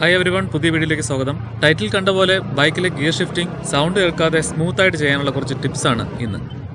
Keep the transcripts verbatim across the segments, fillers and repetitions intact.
Hi everyone, പുതിയ വീഡിയോയിലേക്ക് സ്വാഗതം. ടൈറ്റിൽ കണ്ട പോലെ ബൈക്കിലെ ഗിയർ ഷിഫ്റ്റിംഗ് സൗണ്ട് കേൾക്കാതെ സ്മൂത്ത് ആയിട്ട് ചെയ്യാനുള്ള കുറച്ച് ടിപ്സ് ആണ് ഇന്ന്.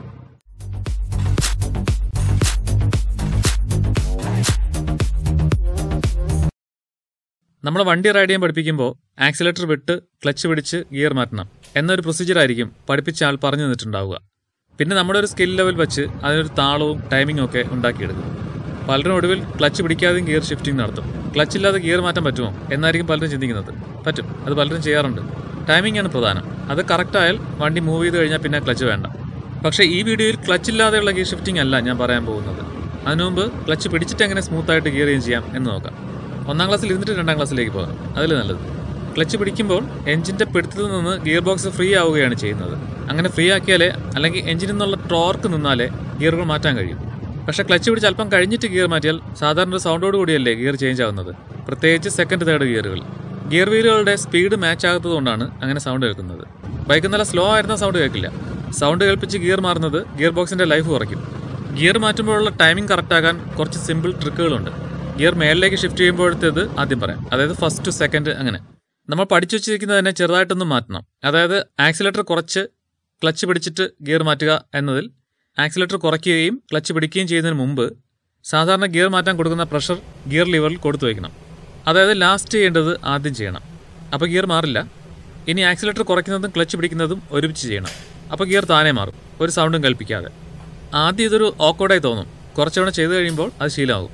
നമ്മൾ വണ്ടി റൈഡ് ചെയ്യാൻ പഠിപ്പിക്കുമ്പോൾ ആക്സിലേറ്റർ വിട്ട് ക്ലച്ച് പിടിച്ച് ഗിയർ മാറ്റണം എന്നൊരു പ്രൊസീജിയർ ആയിരിക്കും പഠിപ്പിച്ച ആൾ പറഞ്ഞു തന്നിട്ടുണ്ടാവുക. പിന്നെ നമ്മുടെ ഒരു സ്കിൽ ലെവൽ വെച്ച് അതിനൊരു താളവും ടൈമിങ്ങും ഒക്കെ ഉണ്ടാക്കിയെടുക്കും. പലരും ഒടുവിൽ ക്ലച്ച് പിടിക്കാതെയും ഗിയർ ഷിഫ്റ്റിംഗ് നടത്തും. ക്ലച്ച് ഇല്ലാതെ ഗിയർ മാറ്റാൻ പറ്റുമോ എന്നായിരിക്കും പലരും ചിന്തിക്കുന്നത്. പറ്റും, അത് പലരും ചെയ്യാറുണ്ട്. ടൈമിംഗ് ആണ് പ്രധാനം. അത് കറക്റ്റ് ആയാൽ വണ്ടി മൂവ് ചെയ്ത് കഴിഞ്ഞാൽ പിന്നെ ക്ലച്ച് വേണ്ട. പക്ഷേ ഈ വീഡിയോയിൽ ക്ലച്ച് ഇല്ലാതെയുള്ള ഗിയർ ഷിഫ്റ്റിംഗ് അല്ല ഞാൻ പറയാൻ പോകുന്നത്. അതിനുമുമ്പ് ക്ലച്ച് പിടിച്ചിട്ട് എങ്ങനെ സ്മൂത്തായിട്ട് ഗിയർ ചേഞ്ച് ചെയ്യാം എന്ന് നോക്കാം. ഒന്നാം ക്ലാസ്സിൽ ഇരുന്നിട്ട് രണ്ടാം ക്ലാസ്സിലേക്ക് പോകാം, അതിൽ നല്ലത്. ക്ലച്ച് പിടിക്കുമ്പോൾ എഞ്ചിൻ്റെ പിടുത്തത്തിൽ നിന്ന് ഗിയർ ബോക്സ് ഫ്രീ ആവുകയാണ് ചെയ്യുന്നത്. അങ്ങനെ ഫ്രീ ആക്കിയാലേ, അല്ലെങ്കിൽ എഞ്ചിനിൽ നിന്നുള്ള ടോർക്ക് നിന്നാലേ ഗിയറുകൾ മാറ്റാൻ കഴിയും. പക്ഷേ ക്ലച്ച് പിടിച്ച് അല്പം കഴിഞ്ഞിട്ട് ഗിയർ മാറ്റിയാൽ സാധാരണ ഒരു സൗണ്ടോട് കൂടിയല്ലേ ഗിയർ ചേഞ്ച് ആവുന്നത്, പ്രത്യേകിച്ച് സെക്കൻഡ് തേർഡ് ഗിയറുകൾ. ഗിയർ വീലുകളുടെ സ്പീഡ് മാച്ച് ആകാത്തത് കൊണ്ടാണ് അങ്ങനെ സൗണ്ട് കേൾക്കുന്നത്. ബൈക്ക് നല്ല സ്ലോ ആയിരുന്ന സൗണ്ട് കേൾക്കില്ല. സൗണ്ട് കേൾപ്പിച്ച് ഗിയർ മാറുന്നത് ഗിയർ ബോക്സിന്റെ ലൈഫ് കുറയ്ക്കും. ഗിയർ മാറ്റുമ്പോഴുള്ള ടൈമിംഗ് കറക്റ്റ് ആകാൻ കുറച്ച് സിമ്പിൾ ട്രിക്കുകളുണ്ട്. ഗിയർ മേലിലേക്ക് ഷിഫ്റ്റ് ചെയ്യുമ്പോഴത്തേത് ആദ്യം പറയാം. അതായത് ഫസ്റ്റ് ടു സെക്കൻഡ്. അങ്ങനെ നമ്മൾ പഠിച്ചു വെച്ചിരിക്കുന്നത് തന്നെ ചെറുതായിട്ടൊന്നും മാറ്റണം. അതായത് ആക്സിലേറ്റർ കുറച്ച് ക്ലച്ച് പിടിച്ചിട്ട് ഗിയർ മാറ്റുക എന്നതിൽ ആക്സിലേറ്റർ കുറയ്ക്കുകയും ക്ലച്ച് പിടിക്കുകയും ചെയ്യുന്നതിന് മുമ്പ് സാധാരണ ഗിയർ മാറ്റാൻ കൊടുക്കുന്ന പ്രഷർ ഗിയർ ലിവറിൽ കൊടുത്തു വയ്ക്കണം. അതായത് ലാസ്റ്റ് ചെയ്യേണ്ടത് ആദ്യം ചെയ്യണം. അപ്പോൾ ഗിയർ മാറില്ല. ഇനി ആക്സിലേറ്റർ കുറയ്ക്കുന്നതും ക്ലച്ച് പിടിക്കുന്നതും ഒരുമിച്ച് ചെയ്യണം. അപ്പോൾ ഗിയർ താനെ മാറും, ഒരു സൗണ്ടും കേൾപ്പിക്കാതെ. ആദ്യം ഇതൊരു ഓക്വേർഡായി തോന്നും. കുറച്ചുകൂടെ ചെയ്ത് കഴിയുമ്പോൾ അത് ശീലമാകും.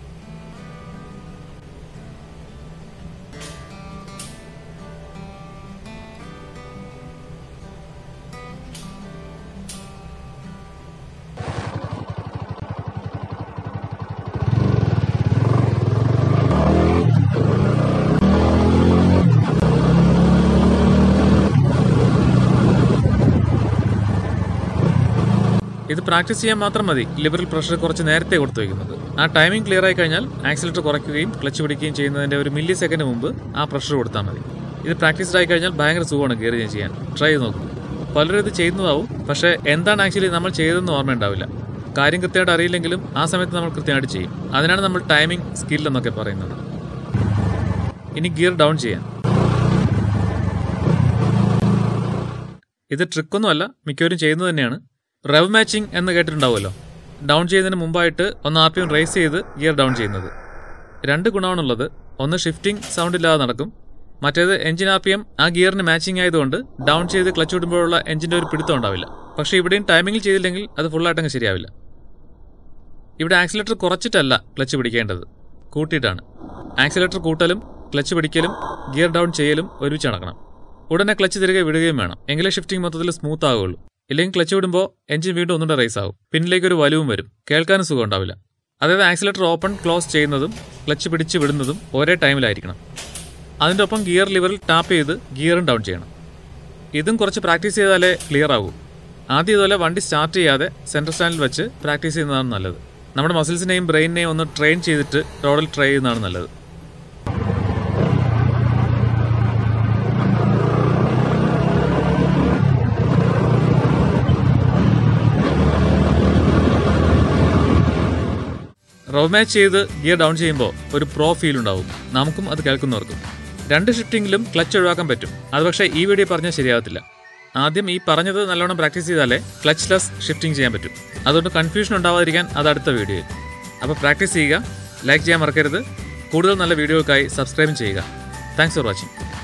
ഇത് പ്രാക്ടീസ് ചെയ്യാൻ മാത്രം മതി ലിവറിൽ പ്രഷർ കുറച്ച് നേരത്തെ കൊടുത്തു വയ്ക്കുന്നത്. ആ ടൈമിംഗ് ക്ലിയർ ആയി കഴിഞ്ഞാൽ ആക്സിലേറ്റർ കുറയ്ക്കുകയും ക്ലച്ച് പിടിക്കുകയും ചെയ്യുന്നതിൻ്റെ ഒരു മില്ലി സെക്കൻഡ് മുമ്പ് ആ പ്രഷർ കൊടുത്താൽ മതി. ഇത് പ്രാക്ടീസ്ഡ് ആയി കഴിഞ്ഞാൽ ഭയങ്കര സുഖമാണ് ഗിയർ ചേഞ്ച് ചെയ്യാൻ. ട്രൈ ചെയ്ത് നോക്കും. പലരും ഇത് ചെയ്യുന്നതാവും, പക്ഷേ എന്താണ് ആക്ച്വലി നമ്മൾ ചെയ്തതെന്ന് ഓർമ്മ ഉണ്ടാവില്ല. കാര്യം കൃത്യമായിട്ട് അറിയില്ലെങ്കിലും ആ സമയത്ത് നമ്മൾ കൃത്യമായിട്ട് ചെയ്യും. അതിനാണ് നമ്മൾ ടൈമിംഗ് സ്കിൽ എന്നൊക്കെ പറയുന്നത്. ഇനി ഗിയർ ഡൗൺ ചെയ്യാൻ. ഇത് ട്രിക്കൊന്നുമല്ല, മിക്കവരും ചെയ്യുന്നത് തന്നെയാണ്. റെവ് മാച്ചിങ് എന്ന് കേട്ടിട്ടുണ്ടാവുമല്ലോ. ഡൗൺ ചെയ്യുന്നതിന് മുമ്പായിട്ട് ഒന്ന് ആർ പി എം റേസ് ചെയ്ത് ഗിയർ ഡൗൺ ചെയ്യുന്നത്. രണ്ട് ഗുണമാണുള്ളത്. ഒന്ന്, ഷിഫ്റ്റിംഗ് സൗണ്ട് ഇല്ലാതെ നടക്കും. മറ്റേത്, എഞ്ചിൻ ആർ പി എം ആ ഗിയറിന് മാച്ചിങ് ആയതുകൊണ്ട് ഡൗൺ ചെയ്ത് ക്ലച്ച് വിടുമ്പോഴുള്ള എഞ്ചിൻ്റെ ഒരു പിടുത്തം ഉണ്ടാവില്ല. പക്ഷേ ഇവിടെയും ടൈമിങ്ങിൽ ചെയ്തില്ലെങ്കിൽ അത് ഫുള്ളായിട്ടങ്ങ് ശരിയാവില്ല. ഇവിടെ ആക്സിലേറ്റർ കുറച്ചിട്ടല്ല ക്ലച്ച് പിടിക്കേണ്ടത്, കൂട്ടിയിട്ടാണ്. ആക്സിലേറ്റർ കൂട്ടലും ക്ലച്ച് പിടിക്കലും ഗിയർ ഡൗൺ ചെയ്യലും ഒരുമിച്ച് നടക്കണം. ഉടനെ ക്ലച്ച് തിരികെ വിടുകയും വേണം. എങ്കിലേ ഷിഫ്റ്റിംഗ് മൊത്തത്തിൽ സ്മൂത്ത് ആവുകയുള്ളൂ. ഇല്ലെങ്കിൽ ക്ലച്ച് വിടുമ്പോൾ എഞ്ചിൻ വീണ്ടും ഒന്നുകൂടെ റേസ് ആവും. പിന്നിലേക്ക് ഒരു വലിവും വരും. കേൾക്കാനും സുഖം ഉണ്ടാവില്ല. അതായത് ആക്സിലേറ്റർ ഓപ്പൺ ക്ലോസ് ചെയ്യുന്നതും ക്ലച്ച് പിടിച്ച് വിടുന്നതും ഒരേ ടൈമിലായിരിക്കണം. അതിൻ്റെ ഒപ്പം ഗിയർ ലിവറിൽ ടാപ്പ് ചെയ്ത് ഗിയറും ഡൗൺ ചെയ്യണം. ഇതും കുറച്ച് പ്രാക്ടീസ് ചെയ്താലേ ക്ലിയർ ആകൂ. ആദ്യം ഇതുപോലെ വണ്ടി സ്റ്റാർട്ട് ചെയ്യാതെ സെൻട്രൽ സ്റ്റാൻഡിൽ വെച്ച് പ്രാക്ടീസ് ചെയ്യുന്നതാണ് നല്ലത്. നമ്മുടെ മസിൽസിനെയും ബ്രെയിനിനെയും ഒന്ന് ട്രെയിൻ ചെയ്തിട്ട് റോഡിൽ ട്രൈ ചെയ്യുന്നതാണ് നല്ലത്. റവ് മാച്ച് ചെയ്ത് ഗിയർ ഡൗൺ ചെയ്യുമ്പോൾ ഒരു പ്രോ ഫീൽ ഉണ്ടാവും, നമുക്കും അത് കേൾക്കുന്നവർക്കും. രണ്ട് ഷിഫ്റ്റിംഗിലും ക്ലച്ച് ഒഴിവാക്കാൻ പറ്റും. അത് പക്ഷേ ഈ വീഡിയോ പറഞ്ഞാൽ ശരിയാകത്തില്ല. ആദ്യം ഈ പറഞ്ഞത് നല്ലോണം പ്രാക്ടീസ് ചെയ്താലേ ക്ലച്ച് ലെസ് ഷിഫ്റ്റിംഗ് ചെയ്യാൻ പറ്റും. അതുകൊണ്ട് കൺഫ്യൂഷൻ ഉണ്ടാവാതിരിക്കാൻ അത് അടുത്ത വീഡിയോയിൽ. അപ്പോൾ പ്രാക്ടീസ് ചെയ്യുക, ലൈക്ക് ചെയ്യാൻ മറക്കരുത്. കൂടുതൽ നല്ല വീഡിയോകൾക്കായി സബ്സ്ക്രൈബ് ചെയ്യുക. Thanks for watching.